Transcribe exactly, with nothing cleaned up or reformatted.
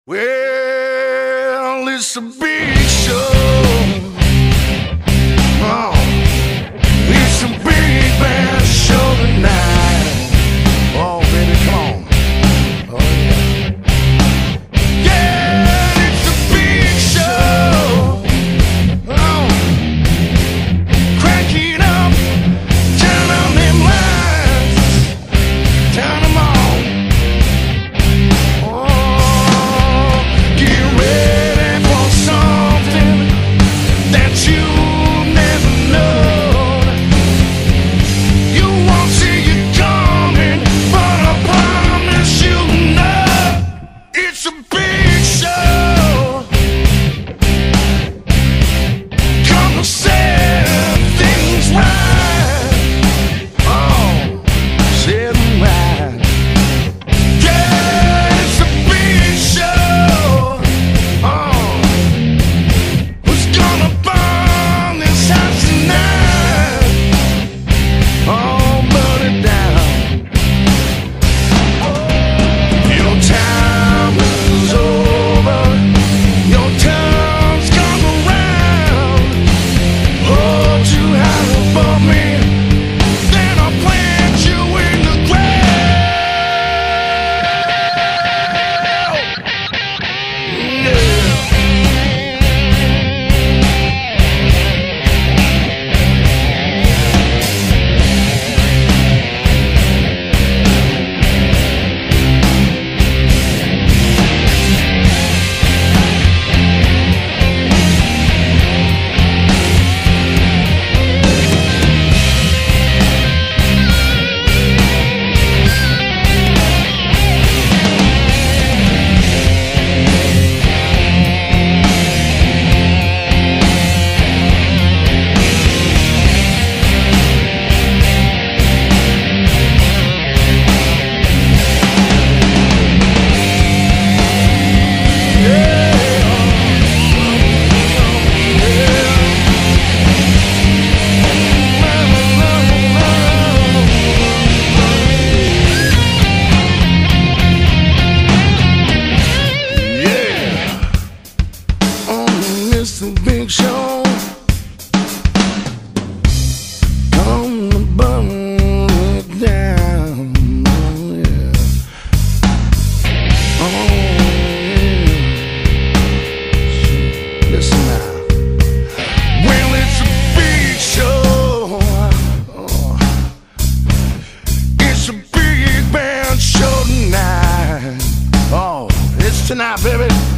Well, it's a big show. Oh, it's a big band show tonight. Oh, baby, come on. Oh, yeah. Yeah, it's a big show. Oh, crank it up, turn on them lights, turn them on. It's a big show. Come to burn it down. Oh, yeah. Oh, yeah. Listen now. Well, it's a big show. Oh. It's a big band show tonight. Oh, it's tonight, baby.